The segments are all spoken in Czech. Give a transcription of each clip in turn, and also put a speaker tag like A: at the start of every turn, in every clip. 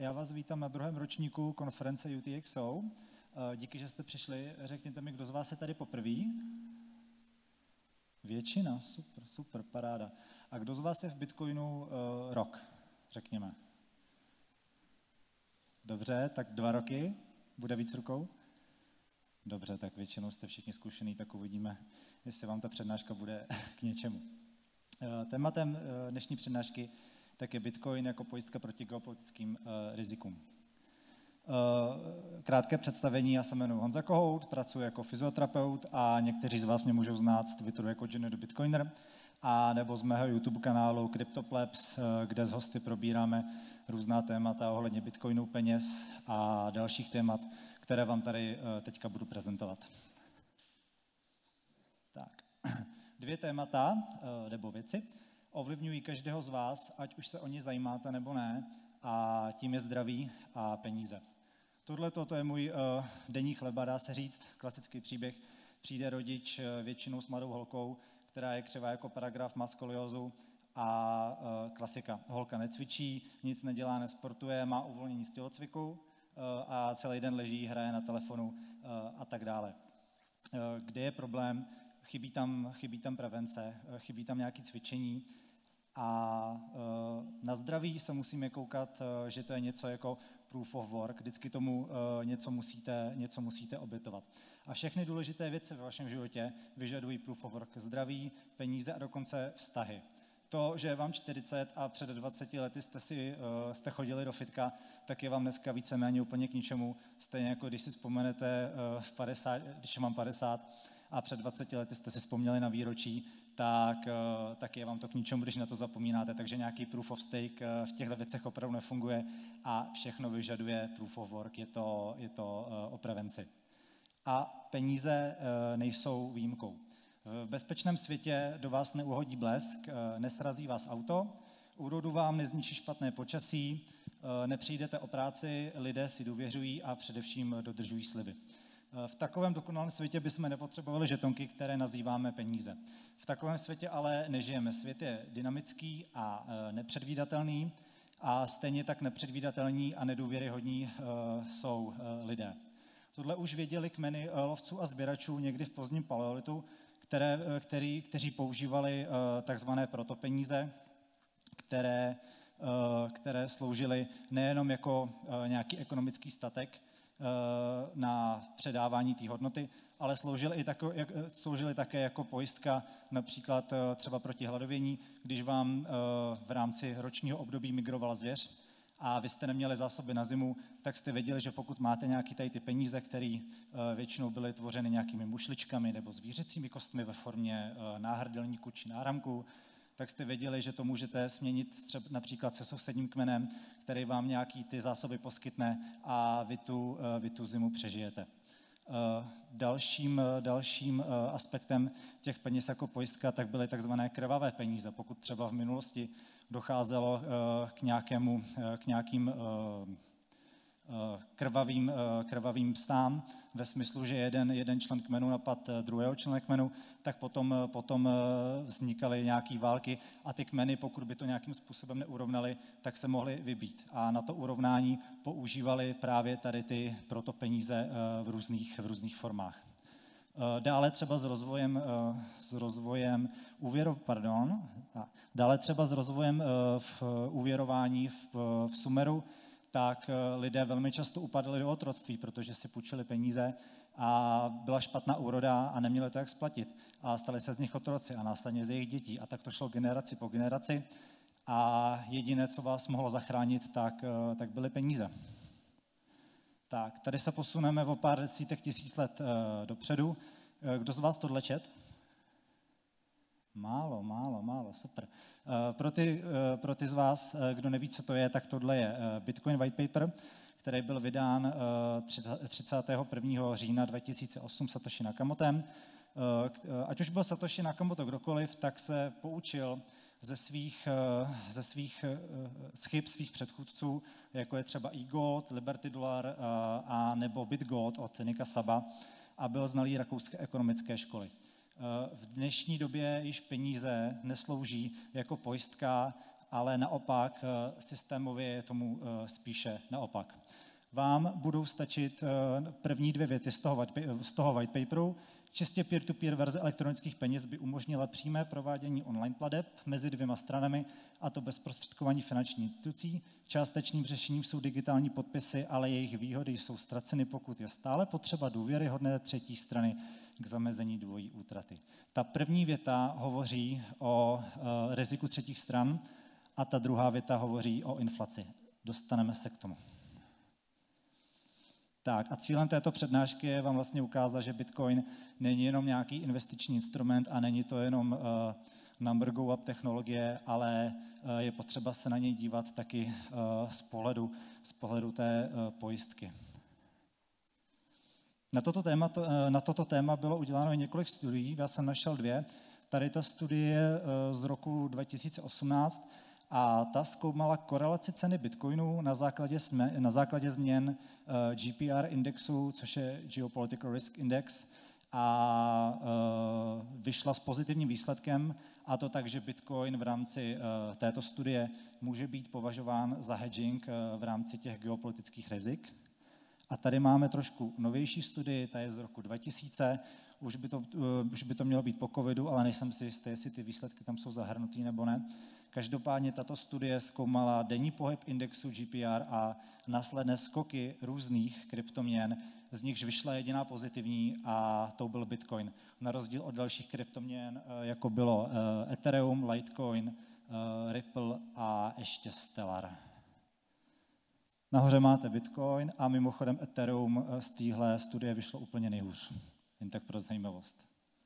A: já vás vítám na druhém ročníku konference UTXO. Díky, že jste přišli. Řekněte mi, kdo z vás je tady poprvé? Většina, super, super, paráda. A kdo z vás je v Bitcoinu rok, řekněme? Dobře, tak 2 roky, bude víc rukou? Dobře, tak většinou jste všichni zkušený, tak uvidíme, jestli vám ta přednáška bude k něčemu. Tématem dnešní přednášky tak je Bitcoin jako pojistka proti geopolitickým rizikům. Krátké představení, já se jmenuji Honza Kohout, pracuji jako fyzioterapeut a někteří z vás mě můžou znát z Twitteru jako Johnny the Bitcoiner a nebo z mého YouTube kanálu CryptoPlebs, kde s hosty probíráme různá témata ohledně Bitcoinu, peněz a dalších témat, které vám tady teďka budu prezentovat. Tak, 2 témata nebo věci ovlivňují každého z vás, ať už se o ně zajímáte nebo ne, a tím je zdraví a peníze. Tohle to je můj denní chleba, dá se říct, klasický příběh. Přijde rodič většinou s mladou holkou, která je křivá jako paragraf, má skoliózu a klasika. Holka necvičí, nic nedělá, nesportuje, má uvolnění z tělocviku a celý den leží, hraje na telefonu a tak dále. Kde je problém? Chybí tam prevence, chybí tam nějaké cvičení a na zdraví se musíme koukat, že to je něco jako proof of work, vždycky tomu něco musíte obětovat. A všechny důležité věci ve vašem životě vyžadují proof of work, zdraví, peníze a dokonce vztahy. To, že je vám 40 a před 20 lety jste chodili do fitka, tak je vám dneska víceméně úplně k ničemu. Stejně jako když si vzpomenete, když mám 50 a před 20 lety jste si vzpomněli na výročí, tak je vám to k ničemu, když na to zapomínáte. Takže nějaký proof of stake v těchto věcech opravdu nefunguje a všechno vyžaduje proof of work, je to o prevenci. A peníze nejsou výjimkou. V bezpečném světě do vás neuhodí blesk, nesrazí vás auto, úrodu vám nezničí špatné počasí, nepřijdete o práci, lidé si důvěřují a především dodržují sliby. V takovém dokonalém světě bychom nepotřebovali žetonky, které nazýváme peníze. V takovém světě ale nežijeme. Svět je dynamický a nepředvídatelný a stejně tak nepředvídatelní a nedůvěryhodní jsou lidé. Tohle už věděli kmeny lovců a sběračů někdy v pozdním paleolitu, kteří používali takzvané protopeníze, které sloužily nejenom jako nějaký ekonomický statek na předávání té hodnoty, ale sloužily také jako pojistka například třeba proti hladovění, když vám v rámci ročního období migrovala zvěř a vy jste neměli zásoby na zimu, tak jste věděli, že pokud máte nějaké tady ty peníze, které většinou byly tvořeny nějakými mušličkami nebo zvířecími kostmi ve formě náhrdelníku či náramku, tak jste věděli, že to můžete směnit třeba například se sousedním kmenem, který vám nějaký ty zásoby poskytne a vy tu zimu přežijete. Dalším aspektem těch peněz jako pojistka tak byly takzvané krvavé peníze. Pokud třeba v minulosti docházelo k nějakým krvavým stám ve smyslu, že jeden člen kmenu napad druhého člena kmenu, tak potom vznikaly nějaké války a ty kmeny, pokud by to nějakým způsobem neurovnali, tak se mohly vybít. A na to urovnání používali právě tady ty protopeníze v různých formách. Dále třeba s rozvojem v úvěrování v Sumeru, tak lidé velmi často upadli do otroctví, protože si půjčili peníze a byla špatná úroda a neměli to jak splatit. A stali se z nich otroci a následně z jejich dětí. A tak to šlo generaci po generaci. A jediné, co vás mohlo zachránit, tak byly peníze. Tak, tady se posuneme o pár desítek tisíc let dopředu. Kdo z vás tohle čet? Málo, super. Pro ty z vás, kdo neví, co to je, tak tohle je Bitcoin White Paper, který byl vydán 31. října 2008 Satoshi Nakamotem. Ať už byl Satoshi Nakamoto kdokoliv, tak se poučil ze svých chyb svých předchůdců, jako je třeba eGold, Liberty Dollar a nebo BitGold od Nika Saba a byl znalý rakouské ekonomické školy. V dnešní době již peníze neslouží jako pojistka ale naopak systémově je tomu spíše naopak. Vám budou stačit první 2 věty z toho white paperu. Čistě peer-to-peer verze elektronických peněz by umožnila přímé provádění online plateb mezi 2 stranami, a to bez prostředkování finančních institucí. Částečným řešením jsou digitální podpisy, ale jejich výhody jsou ztraceny, pokud je stále potřeba důvěryhodné třetí strany k zamezení dvojí útraty. Ta první věta hovoří o riziku třetích stran a ta druhá věta hovoří o inflaci. Dostaneme se k tomu. Tak a cílem této přednášky je vám vlastně ukázat, že Bitcoin není jenom nějaký investiční instrument a není to jenom number go up technologie, ale je potřeba se na něj dívat taky z pohledu té pojistky. Na toto téma bylo uděláno několik studií, já jsem našel 2. Tady ta studie z roku 2018 a ta zkoumala korelaci ceny bitcoinu na základě změn GPR indexu, což je Geopolitical Risk Index, a vyšla s pozitivním výsledkem, a to tak, že bitcoin v rámci této studie může být považován za hedging v rámci těch geopolitických rizik. A tady máme trošku novější studii, ta je z roku 2000, už by to mělo být po covidu, ale nejsem si jistý, jestli ty výsledky tam jsou zahrnutý nebo ne. Každopádně tato studie zkoumala denní pohyb indexu GPR a následné skoky různých kryptoměn, z nichž vyšla jediná pozitivní a to byl Bitcoin. Na rozdíl od dalších kryptoměn, jako bylo Ethereum, Litecoin, Ripple a ještě Stellar. Nahoře máte Bitcoin a mimochodem Ethereum z téhle studie vyšlo úplně nejhůř. Jen tak pro zajímavost.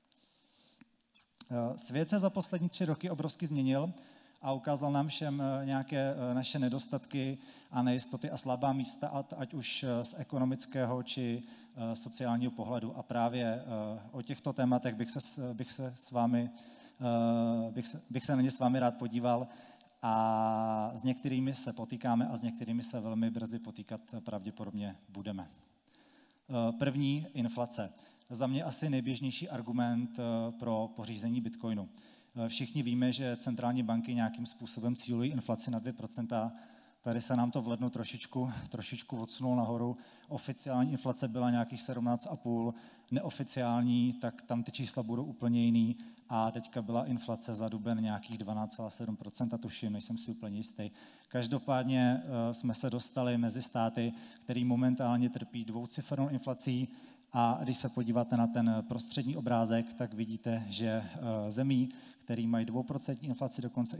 A: Svět se za poslední 3 roky obrovsky změnil a ukázal nám všem nějaké naše nedostatky a nejistoty a slabá místa, ať už z ekonomického či sociálního pohledu. A právě o těchto tématech bych se na ně s vámi rád podíval a s některými se potýkáme a s některými se velmi brzy potýkat pravděpodobně budeme. První, inflace. Za mě asi nejběžnější argument pro pořízení Bitcoinu. Všichni víme, že centrální banky nějakým způsobem cílují inflaci na 2%. Tady se nám to v lednu trošičku odsunulo nahoru. Oficiální inflace byla nějakých 17,5, neoficiální, tak tam ty čísla budou úplně jiný. A teďka byla inflace za duben nějakých 12,7%, tuším, nejsem si úplně jistý. Každopádně jsme se dostali mezi státy, který momentálně trpí 2cifernou inflací. A když se podíváte na ten prostřední obrázek, tak vidíte, že zemí, který mají 2% inflaci, dokonce i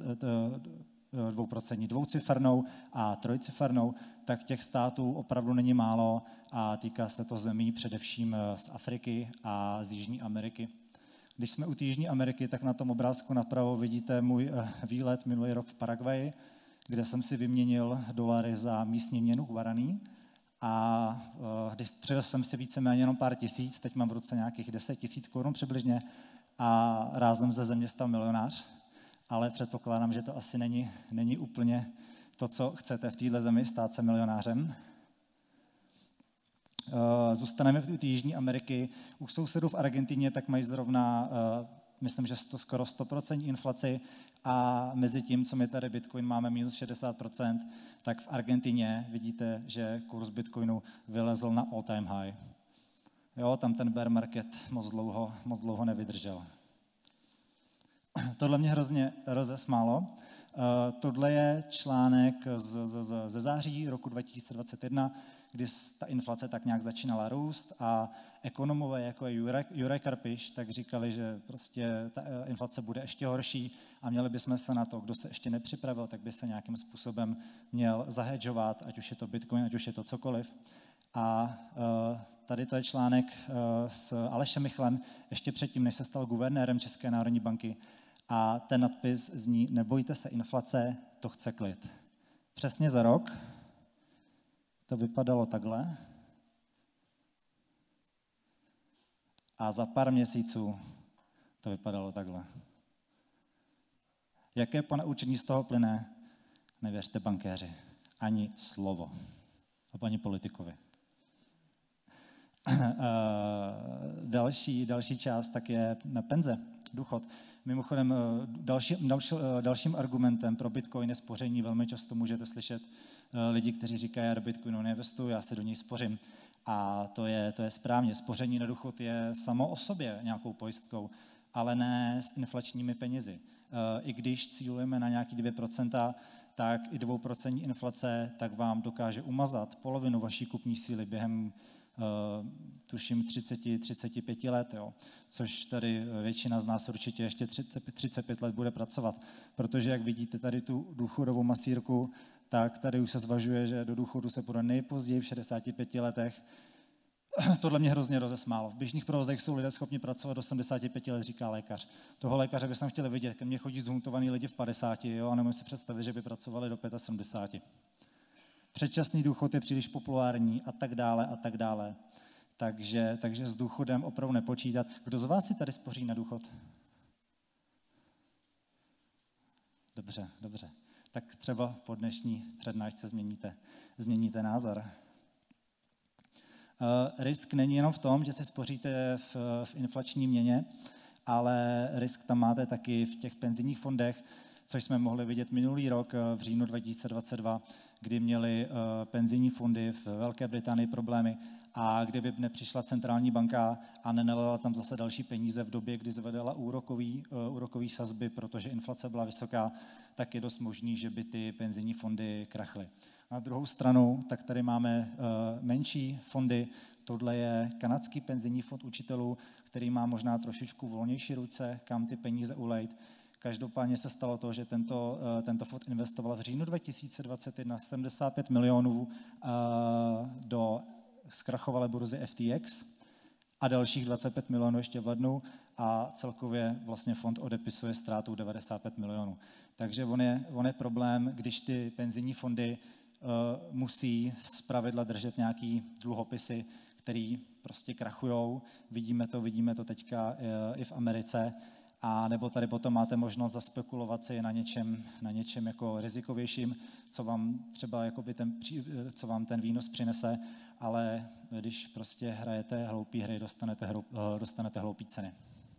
A: 2% dvoucifernou a trojcifernou, tak těch států opravdu není málo a týká se to zemí především z Afriky a z Jižní Ameriky. Když jsme u Jižní Ameriky, tak na tom obrázku napravo vidíte můj výlet minulý rok v Paraguayi, kde jsem si vyměnil dolary za místní měnu guaraní. A když přivez jsem si víceméně jenom pár tisíc, teď mám v ruce nějakých 10 000 korun přibližně a rázem ze země stal milionář, ale předpokládám, že to asi není úplně to, co chcete v této zemi, stát se milionářem. Zůstaneme v té Jižní Ameriky. U sousedů v Argentině tak mají zrovna, myslím, že to skoro 100% inflaci a mezi tím, co my tady Bitcoin máme minus 60%, tak v Argentině vidíte, že kurz Bitcoinu vylezl na all time high. Jo, tam ten bear market moc dlouho nevydržel. Tohle mě hrozně rozesmálo. Tohle je článek ze září roku 2021, kdy ta inflace tak nějak začínala růst a ekonomové, jako je Juraj Karpiš, tak říkali, že prostě ta inflace bude ještě horší a měli bychom se na to, kdo se ještě nepřipravil, tak by se nějakým způsobem měl zahedžovat, ať už je to Bitcoin, ať už je to cokoliv. A tady to je článek s Alešem Michlem, ještě předtím, než se stal guvernérem České národní banky. A ten nadpis zní: nebojte se inflace, to chce klid. Přesně za rok to vypadalo takhle. A za pár měsíců to vypadalo takhle. Jaké ponaučení z toho plyne? Nevěřte bankéři. Ani slovo. A paní politikovi. Další část tak je penze. důchod. Mimochodem, dalším argumentem pro Bitcoin je spoření. Velmi často můžete slyšet lidi, kteří říkají, já do Bitcoinu neinvestuju, já si do něj spořím. A to je správně. Spoření na důchod je samo o sobě nějakou pojistkou, ale ne s inflačními penězi. I když cílujeme na nějaký 2%, tak i 2% inflace tak vám dokáže umazat polovinu vaší kupní síly během tuším 30-35 let, jo. Což tady většina z nás určitě ještě 35 let bude pracovat, protože jak vidíte tady tu důchodovou masírku, tak tady už se zvažuje, že do důchodu se půjde nejpozději v 65 letech. Tohle mě hrozně rozesmálo. V běžných provozech jsou lidé schopni pracovat do 75 let, říká lékař. Toho lékaře bych chtěl vidět, ke mně chodí zhuntovaný lidi v 50, jo, a nemůžu si představit, že by pracovali do 75. Předčasný důchod je příliš populární a tak dále a tak dále. Takže s důchodem opravdu nepočítat. Kdo z vás si tady spoří na důchod? Dobře. Tak třeba po dnešní přednášce změníte názor. Risk není jenom v tom, že si spoříte v inflační měně, ale risk tam máte taky v těch penzijních fondech, což jsme mohli vidět minulý rok v říjnu 2022, kdy měly penzijní fondy v Velké Británii problémy a kdyby nepřišla centrální banka a nenalila tam zase další peníze v době, kdy zvedala úrokový sazby, protože inflace byla vysoká, tak je dost možný, že by ty penzijní fondy krachly. Na druhou stranu, tak tady máme menší fondy. Tohle je kanadský penzijní fond učitelů, který má možná trošičku volnější ruce, kam ty peníze ulejt. Každopádně se stalo to, že tento fond investoval v říjnu 2021 75 milionů do zkrachovalé burzy FTX a dalších 25 milionů ještě v lednu a celkově vlastně fond odepisuje ztrátu 95 milionů. Takže on je problém, když ty penzijní fondy musí zpravidla držet nějaký dluhopisy, který prostě krachujou. Vidíme to teďka i v Americe. A nebo tady potom máte možnost zaspekulovat si na něčem jako rizikovějším, co vám třeba co vám ten výnos přinese, ale když prostě hrajete hloupý hry, dostanete hloupý ceny.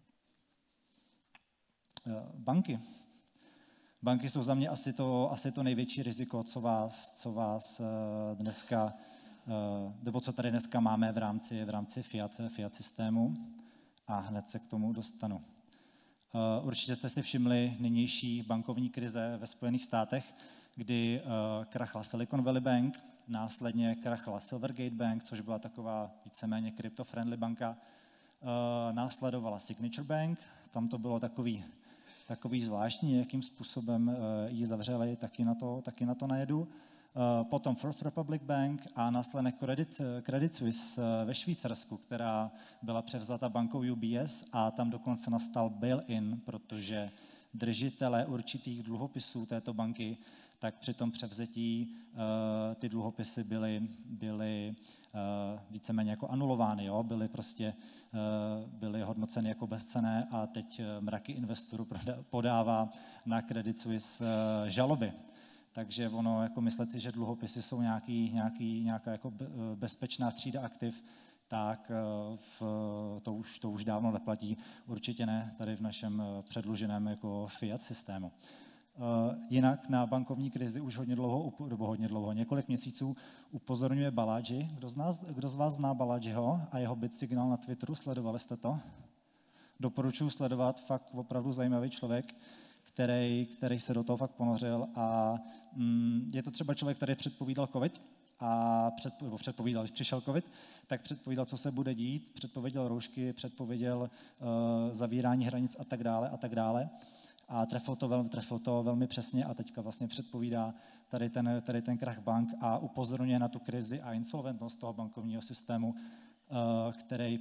A: Banky jsou za mě asi to největší riziko, co vás dneska, nebo co tady dneska máme v rámci fiat systému a hned se k tomu dostanu. Určitě jste si všimli nynější bankovní krize ve Spojených státech, kdy krachla Silicon Valley Bank, následně krachla Silvergate Bank, což byla taková víceméně crypto-friendly banka, následovala Signature Bank, tam to bylo takový zvláštní, jakým způsobem ji zavřeli, taky na to najedu. Potom First Republic Bank a následně Credit Suisse ve Švýcarsku, která byla převzata bankou UBS a tam dokonce nastal bail-in, protože držitelé určitých dluhopisů této banky, tak při tom převzetí ty dluhopisy byly víceméně jako anulovány, jo? Byly hodnoceny jako bezcenné a teď mraky investorů podává na Credit Suisse žaloby. Takže ono, jako myslet si, že dluhopisy jsou nějaká jako bezpečná třída aktiv, tak to už dávno neplatí. Určitě ne tady v našem předluženém jako fiat systému. Jinak na bankovní krizi už hodně dlouho, několik měsíců upozorňuje Balaji. Kdo z vás zná Balajiho a jeho BitSignal na Twitteru? Sledovali jste to? Doporučuji sledovat, fakt opravdu zajímavý člověk, který se do toho fakt ponořil a je to třeba člověk, který předpovídal covid a když přišel covid, tak předpovídal, co se bude dít, předpověděl roušky, předpověděl zavírání hranic a tak dále. A trefil to velmi přesně a teďka vlastně předpovídá tady ten krach bank a upozorňuje na tu krizi a insolventnost toho bankovního systému, který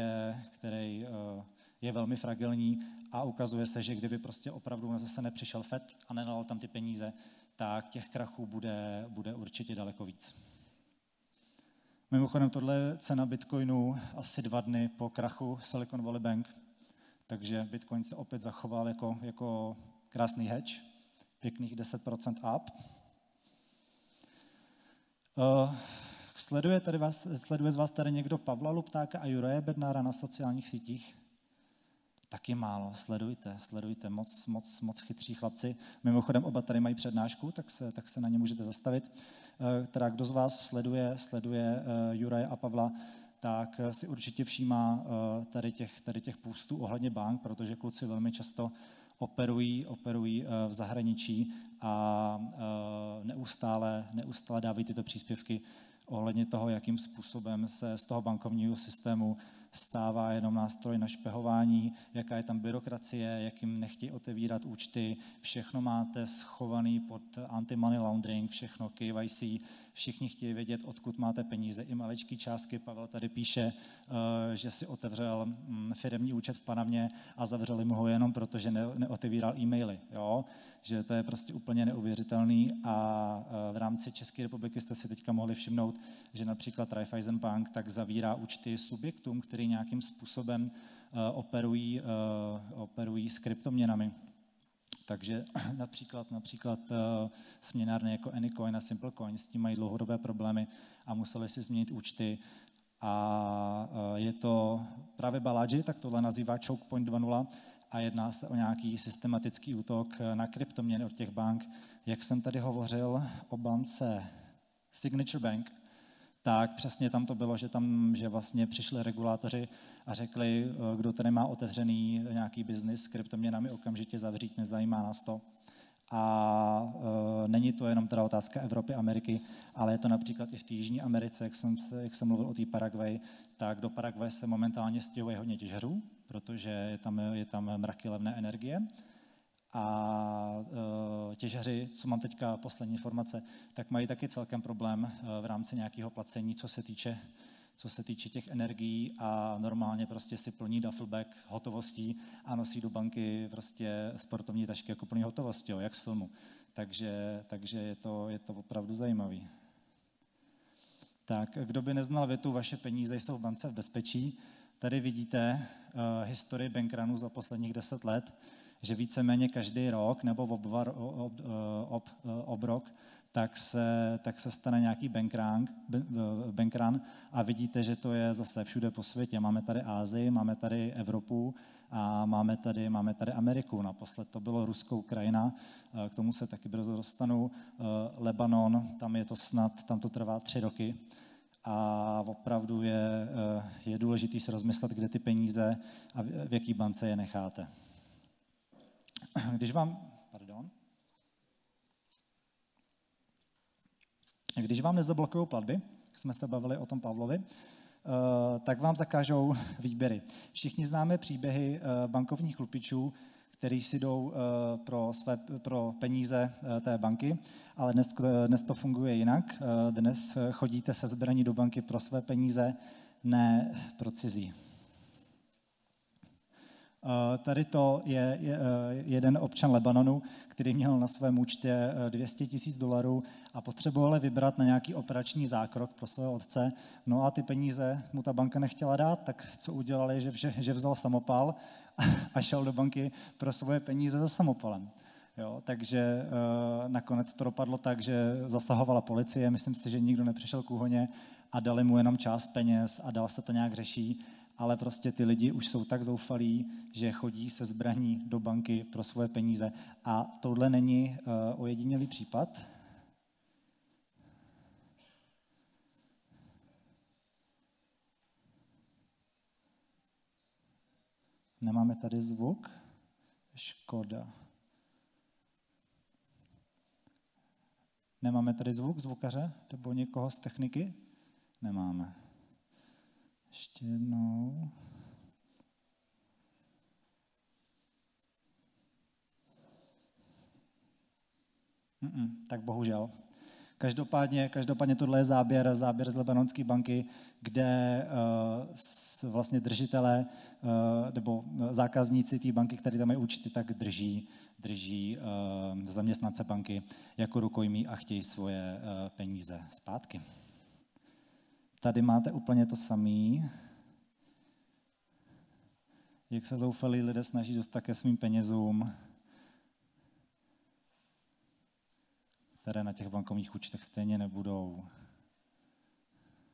A: je velmi fragilní a ukazuje se, že kdyby prostě opravdu zase nepřišel FED a nenalal tam ty peníze, tak těch krachů bude určitě daleko víc. Mimochodem, tohle je cena Bitcoinu asi 2 dny po krachu Silicon Valley Bank, takže Bitcoin se opět zachoval jako krásný hedge, pěkných 10% up. Sleduje z vás tady někdo Pavla Luptáka a Juraje Bednára na sociálních sítích? taky málo, sledujte, moc chytří chlapci. Mimochodem oba tady mají přednášku, tak se na ně můžete zastavit. Teda kdo z vás sleduje Juraje a Pavla, tak si určitě všímá tady těch půstů ohledně bank, protože kluci velmi často operují v zahraničí a neustále dávají tyto příspěvky ohledně toho, jakým způsobem se z toho bankovního systému stává jenom nástroj na špehování, jaká je tam byrokracie, jak jim nechtějí otevírat účty, všechno máte schovaný pod anti-money laundering, všechno KYC, všichni chtějí vědět, odkud máte peníze, i maličký částky. Pavel tady píše, že si otevřel firemní účet v Panamě a zavřeli mu ho jenom proto, že neotevíral e-maily. Jo? Že to je prostě úplně neuvěřitelný a v rámci České republiky jste si teďka mohli všimnout, že například Raiffeisen Bank tak zavírá účty subjektům, který nějakým způsobem operují s kryptoměnami. Takže například směnárny jako Anycoin a Simplecoin s tím mají dlouhodobé problémy a museli si změnit účty. A je to právě Balaji, tak tohle nazývá Choke Point 2.0 a jedná se o nějaký systematický útok na kryptoměny od těch bank. Jak jsem tady hovořil o bance Signature Bank, tak přesně tam to bylo, že vlastně přišli regulátoři a řekli, kdo tady má otevřený nějaký biznis s kryptoměnami, okamžitě zavřít, nezajímá nás to. A není to jenom teda otázka Evropy, Ameriky, ale je to například i v té Jižní Americe, jak jsem mluvil o té Paraguay, tak do Paraguay se momentálně stěhuje hodně těžařů, protože je tam mraky levné energie. A těžaři, co mám teďka poslední informace, tak mají taky celkem problém v rámci nějakého placení, co se týče těch energií a normálně prostě si plní duffelbag hotovostí a nosí do banky prostě sportovní tašky jako plný hotovostí, jak z filmu. Takže je to opravdu zajímavý. Tak, kdo by neznal větu, vaše peníze jsou v bance v bezpečí, tady vidíte historii bankrunů za posledních 10 let, že víceméně každý rok nebo obrok, tak se stane nějaký bankrun a vidíte, že to je zase všude po světě. Máme tady Asii, máme tady Evropu a máme tady Ameriku. Naposled to bylo Rusko, Ukrajina, k tomu se taky brzo dostanu. Lebanon, tam to trvá 3 roky. A opravdu je důležité si rozmyslet, kde ty peníze a v jaký bance je necháte. Když vám nezablokují platby, jsme se bavili o tom Pavlovi, tak vám zakážou výběry. Všichni známe příběhy bankovních chlupičů, který si jdou pro peníze té banky, ale dnes to funguje jinak. Dnes chodíte se zbraní do banky pro své peníze, ne pro cizí. Tady to je jeden občan Lebanonu, který měl na svém účtě $200,000 a potřeboval vybrat na nějaký operační zákrok pro svého otce. No a ty peníze mu ta banka nechtěla dát, tak co udělali, že vzal samopal a šel do banky pro svoje peníze za samopalem. Jo, takže nakonec to dopadlo tak, že zasahovala policie, myslím si, že nikdo nepřišel k úhoně a dali mu jenom část peněz a dál se to nějak řeší. Ale prostě ty lidi už jsou tak zoufalí, že chodí se zbraní do banky pro svoje peníze. A tohle není ojedinělý případ. Nemáme tady zvuk? Škoda. Nemáme tady zvuk zvukaře nebo někoho z techniky? Nemáme. Ještě jednou. Tak bohužel. Každopádně tohle je záběr z Libanonské banky, kde vlastně držitelé nebo zákazníci té banky, které tam mají účty, tak drží zaměstnance banky jako rukojmí a chtějí svoje peníze zpátky. Tady máte úplně to samé, jak se zoufalí lidé snaží dostat ke svým penězům, které na těch bankovních účtech stejně nebudou.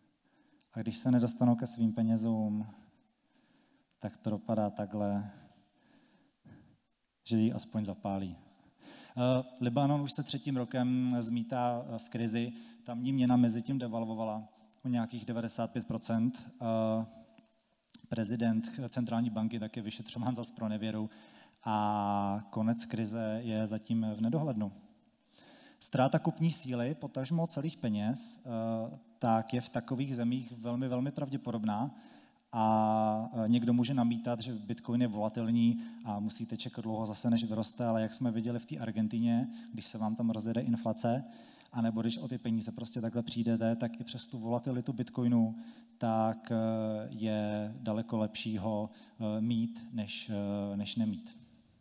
A: A když se nedostanou ke svým penězům, tak to dopadá takhle, že ji aspoň zapálí. Libanon už se 3. rokem zmítá v krizi, tamní měna mezi tím devalvovala o nějakých 95%. Prezident centrální banky tak je vyšetřován za zpronevěru a konec krize je zatím v nedohlednu. Ztráta kupní síly, potažmo celých peněz, tak je v takových zemích velmi, velmi pravděpodobná a někdo může namítat, že Bitcoin je volatilní a musíte čekat dlouho zase, než vyroste, ale jak jsme viděli v té Argentině, když se vám tam rozjede inflace, anebo když o ty peníze prostě takhle přijdete, tak i přes tu volatilitu Bitcoinu, tak je daleko lepší ho mít, než nemít.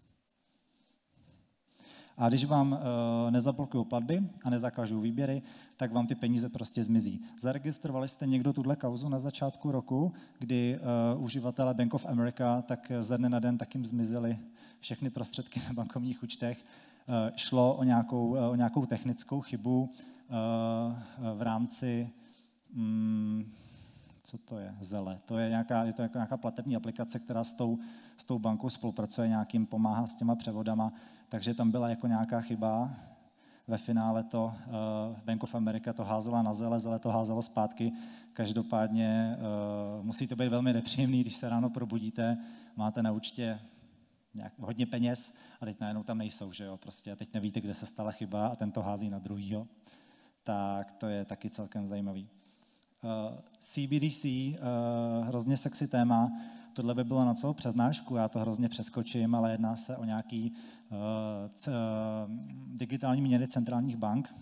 A: A když vám nezablokují platby a nezakážou výběry, tak vám ty peníze prostě zmizí. Zaregistrovali jste někdo tuhle kauzu na začátku roku, kdy uživatelé Bank of America tak ze dne na den tak jim zmizely všechny prostředky na bankovních účtech. Šlo o nějakou technickou chybu v rámci, co to je, Zelle. Je to jako nějaká platební aplikace, která s tou bankou spolupracuje, nějakým pomáhá s těma převodama, takže tam byla jako nějaká chyba. Ve finále to Bank of America to házela na Zelle, Zelle to házelo zpátky. Každopádně musí to být velmi nepříjemný, když se ráno probudíte, máte na účtě hodně peněz a teď najednou tam nejsou, že jo, prostě a teď nevíte, kde se stala chyba a ten to hází na druhýho. Tak to je taky celkem zajímavý. CBDC, hrozně sexy téma, tohle by bylo na celou přednášku, já to hrozně přeskočím, ale jedná se o nějaký digitální měny centrálních bank,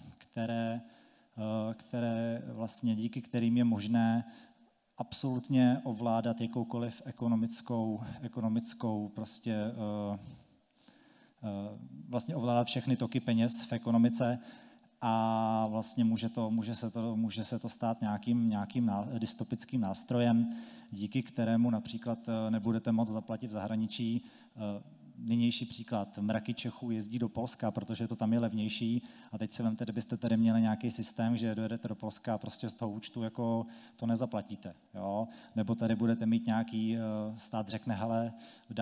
A: které vlastně díky kterým je možné absolutně ovládat jakoukoliv ekonomickou prostě vlastně ovládat všechny toky peněz v ekonomice a vlastně může se to stát nějakým dystopickým nástrojem, díky kterému například nebudete moct zaplatit v zahraničí. Nynější příklad, mraky Čechů jezdí do Polska, protože to tam je levnější a teď si vemte, kdybyste tady měli nějaký systém, že dojedete do Polska a prostě z toho účtu jako to nezaplatíte. Jo? Nebo tady budete mít nějaký, stát řekne, hele,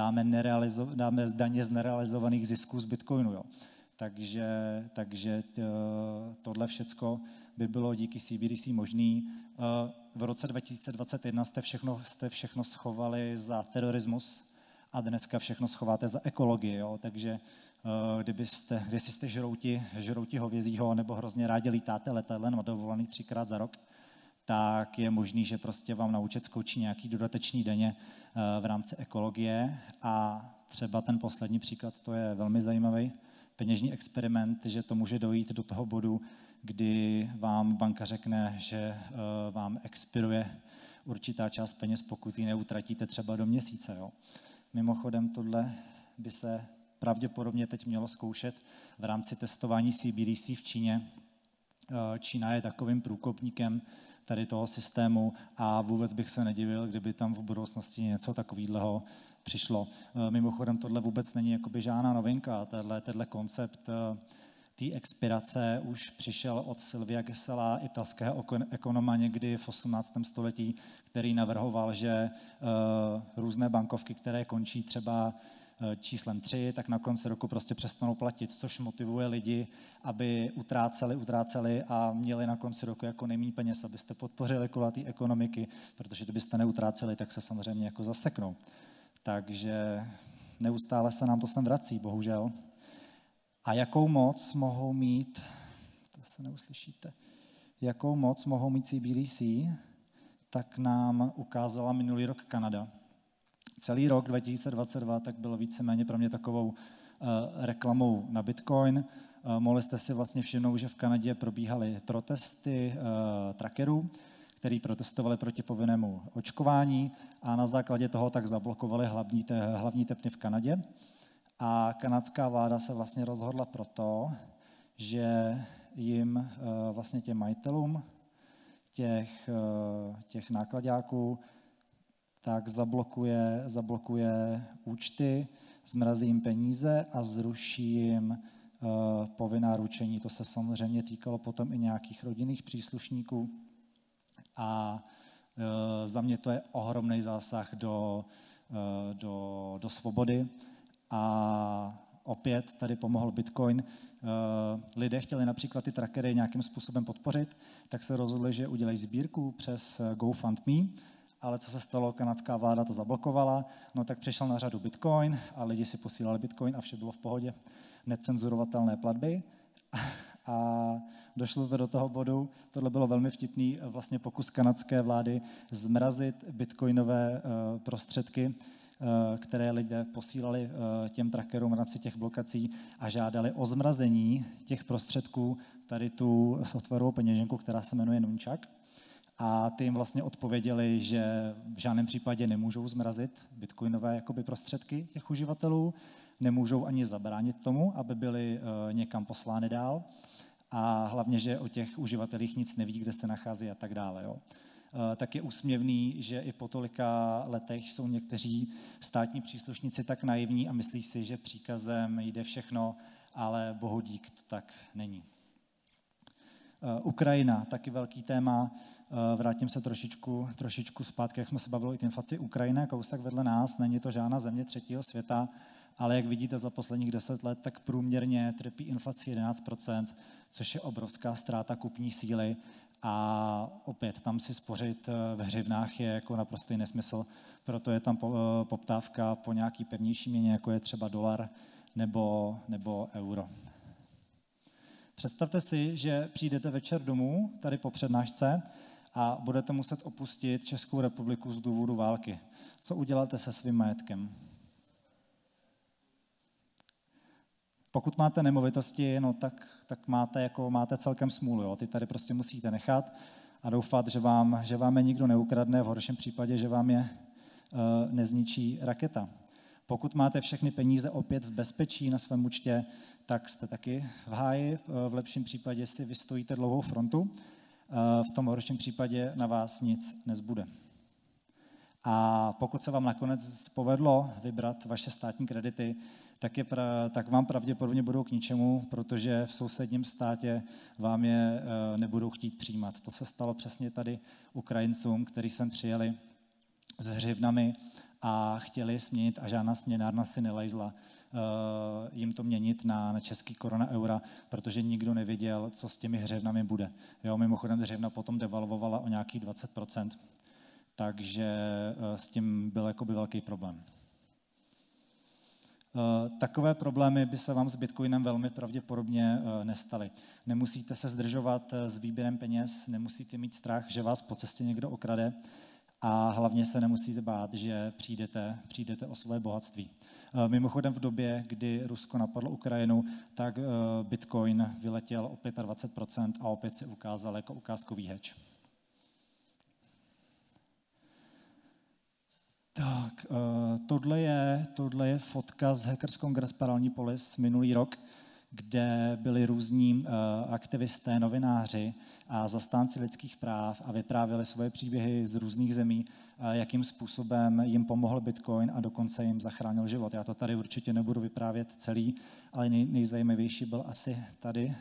A: dáme daně z nerealizovaných zisků z Bitcoinu. Jo? Takže tohle všecko by bylo díky CBDC možný. V roce 2021 jste všechno schovali za terorismus a dneska všechno schováte za ekologii. Jo? Takže kdysi jste žrouti hovězího nebo hrozně rádi lítáte letadlem na dovolený 3krát za rok, tak je možný, že prostě vám na účet skočí nějaký dodatečný daně v rámci ekologie. A třeba ten poslední příklad, to je velmi zajímavý peněžní experiment, že to může dojít do toho bodu, kdy vám banka řekne, že vám expiruje určitá část peněz, pokud ji neutratíte třeba do měsíce. Jo. Mimochodem, tohle by se pravděpodobně teď mělo zkoušet v rámci testování CBDC v Číně. Čína je takovým průkopníkem tady toho systému a vůbec bych se nedivil, kdyby tam v budoucnosti něco takového přišlo. Mimochodem, tohle vůbec není jakoby žádná novinka. Tenhle koncept té expirace už přišel od Silvia Gesella, italského ekonoma někdy v 18. století, který navrhoval, že různé bankovky, které končí třeba číslem 3, tak na konci roku prostě přestanou platit, což motivuje lidi, aby utráceli a měli na konci roku jako nejméně peněz, abyste podpořili kola té ekonomiky, protože kdybyste neutráceli, tak se samozřejmě jako zaseknou. Takže neustále se nám to sem vrací, bohužel. A jakou moc mohou mít, to se neuslyšíte, jakou moc mohou mít CBDC, tak nám ukázala minulý rok Kanada. Celý rok 2022 tak byl víceméně pro mě takovou reklamou na Bitcoin. Mohli jste si vlastně všimnout, že v Kanadě probíhaly protesty trackerů, který protestovali proti povinnému očkování a na základě toho tak zablokovali hlavní tepny v Kanadě. A kanadská vláda se vlastně rozhodla proto, že jim vlastně těm majitelům těch nákladáků tak zablokuje účty, zmrazí jim peníze a zruší jim povinná ručení. To se samozřejmě týkalo potom i nějakých rodinných příslušníků. A za mě to je ohromný zásah do svobody. A Opět tady pomohl Bitcoin. Lidé chtěli například ty trackery nějakým způsobem podpořit, tak se rozhodli, že udělají sbírku přes GoFundMe, ale co se stalo, kanadská vláda to zablokovala, no tak přišel na řadu Bitcoin a lidi si posílali Bitcoin a vše bylo v pohodě, necenzurovatelné platby. A došlo to do toho bodu, tohle bylo velmi vtipný, vlastně pokus kanadské vlády zmrazit bitcoinové prostředky, které lidé posílali těm trackerům v rámci těch blokací a žádali o zmrazení těch prostředků tady tu softwarovou peněženku, která se jmenuje Nunchak. A ty jim vlastně odpověděli, že v žádném případě nemůžou zmrazit bitcoinové jakoby prostředky těch uživatelů, nemůžou ani zabránit tomu, aby byly někam poslány dál a hlavně, že o těch uživatelích nic neví, kde se nachází a tak dále. Jo. Tak je úsměvný, že i po tolika letech jsou někteří státní příslušníci tak naivní a myslí si, že příkazem jde všechno, ale bohudík to tak není. Ukrajina, taky velký téma. Vrátím se trošičku zpátky, jak jsme se bavili o inflaci. Ukrajina, kousek vedle nás, není to žádná země třetího světa, ale jak vidíte za posledních 10 let, tak průměrně trpí inflaci 11%, což je obrovská ztráta kupní síly. A opět tam si spořit v hřivnách je jako naprostý nesmysl, proto je tam poptávka po nějaký pevnější měně, jako je třeba dolar nebo euro. Představte si, že přijdete večer domů, tady po přednášce, a budete muset opustit Českou republiku z důvodu války. Co uděláte se svým majetkem? Pokud máte nemovitosti, no tak máte celkem smůlu. Jo? Ty tady prostě musíte nechat a doufat, že vám je nikdo neukradne, v horším případě, že vám je nezničí raketa. Pokud máte všechny peníze opět v bezpečí na svém účtě, tak jste taky v háji. V lepším případě si vystojíte dlouhou frontu. V tom horším případě na vás nic nezbude. A pokud se vám nakonec povedlo vybrat vaše státní kredity, tak vám pravděpodobně budou k ničemu, protože v sousedním státě vám je nebudou chtít přijímat. To se stalo přesně tady Ukrajincům, kteří sem přijeli s hřivnami a chtěli směnit a žádná směnárna si nelejzla jim to měnit na český koruna eura, protože nikdo nevěděl, co s těmi hřivnami bude. Jo, mimochodem hřivna potom devalvovala o nějakých 20%, takže s tím byl jakoby velký problém. Takové problémy by se vám s Bitcoinem velmi pravděpodobně nestaly. Nemusíte se zdržovat s výběrem peněz, nemusíte mít strach, že vás po cestě někdo okrade a hlavně se nemusíte bát, že přijdete o své bohatství. Mimochodem v době, kdy Rusko napadlo Ukrajinu, tak Bitcoin vyletěl o 25% a opět se ukázal jako ukázkový hedge. Tak, tohle je fotka z Hackers Congress Parallel Police minulý rok, kde byli různí aktivisté, novináři a zastánci lidských práv a vyprávěli svoje příběhy z různých zemí, jakým způsobem jim pomohl Bitcoin a dokonce jim zachránil život. Já to tady určitě nebudu vyprávět celý, ale nejzajímavější byl asi tady.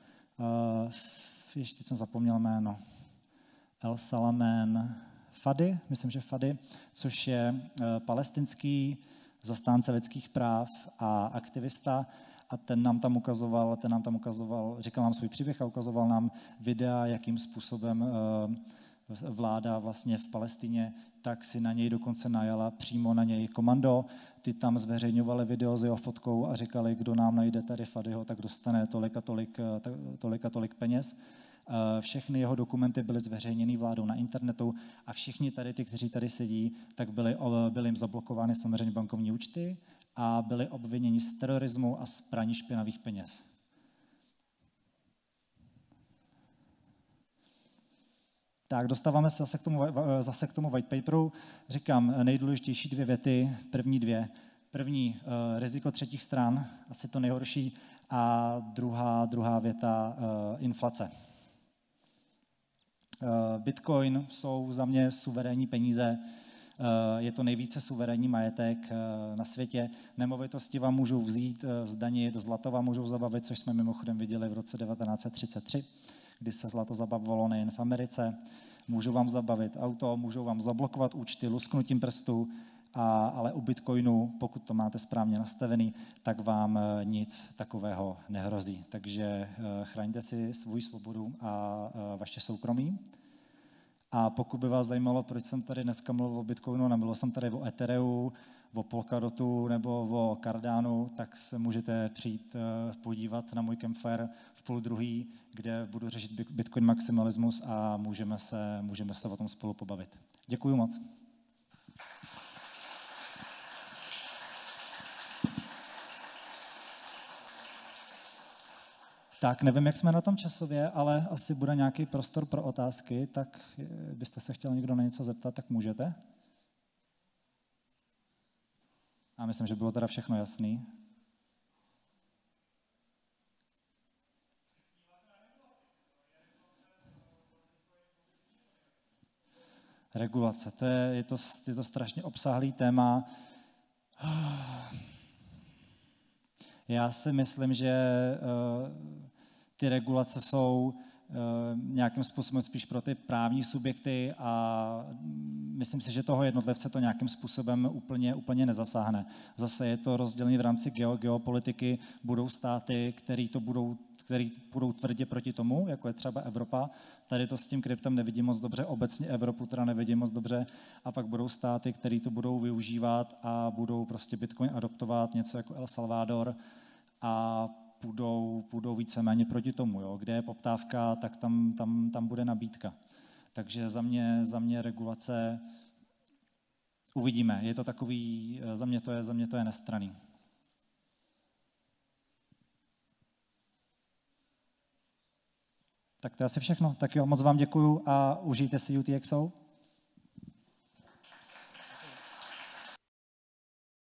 A: Ještě teď jsem zapomněl jméno. El Salamen Fadi, myslím, že Fadi, což je palestinský zastánce lidských práv a aktivista, a ten nám tam ukazoval, říkal nám svůj příběh a ukazoval nám videa, jakým způsobem vláda vlastně v Palestině, tak si na něj dokonce najala přímo na něj komando. Ty tam zveřejňovali video s jeho fotkou a říkali, kdo nám najde tady Fadiho, tak dostane tolik a tolik peněz. Všechny jeho dokumenty byly zveřejněny vládou na internetu a všichni tady, ty, kteří tady sedí, tak byly jim zablokovány samozřejmě bankovní účty a byli obviněni z terorismu a z praní špinavých peněz. Tak, dostáváme se zase k tomu white paperu. Říkám, nejdůležitější 2 věty, první 2. První, riziko třetích stran, asi to nejhorší, a druhá věta, inflace. Bitcoin jsou za mě suverénní peníze, je to nejvíce suverénní majetek na světě. Nemovitosti vám můžou vzít, zdanit, zlato vám můžou zabavit, což jsme mimochodem viděli v roce 1933, kdy se zlato zabavovalo nejen v Americe. Můžou vám zabavit auto, můžou vám zablokovat účty lusknutím prstů ale u Bitcoinu, pokud to máte správně nastavený, tak vám nic takového nehrozí. Takže chraňte si svou svobodu a vaše soukromí. A pokud by vás zajímalo, proč jsem tady dneska mluvil o Bitcoinu, nemluvil jsem tady o Ethereu, o Polkadotu nebo o Cardanu, tak se můžete přijít podívat na můj campfire v 12:30, kde budu řešit Bitcoin maximalismus a můžeme se o tom spolu pobavit. Děkuju moc. Tak, nevím, jak jsme na tom časově, ale asi bude nějaký prostor pro otázky, tak byste se chtěl někdo na něco zeptat, tak můžete. A myslím, že bylo teda všechno jasný. Regulace, je to strašně obsáhlý téma. Já si myslím, že ty regulace jsou nějakým způsobem spíš pro ty právní subjekty a myslím si, že toho jednotlivce to nějakým způsobem úplně nezasáhne. Zase je to rozdělené v rámci geopolitiky, budou státy, který budou tvrdě proti tomu, jako je třeba Evropa. Tady to s tím kryptem nevidím moc dobře, obecně Evropu teda nevidím moc dobře, a pak budou státy, který to budou využívat a budou prostě Bitcoin adoptovat, něco jako El Salvador, a půjdou víceméně proti tomu. Jo. Kde je poptávka, tak tam bude nabídka. Takže za mě regulace uvidíme. Je to takový, za mě to je nestranný. Tak to je asi všechno. Tak jo, moc vám děkuju a užijte si UTXO.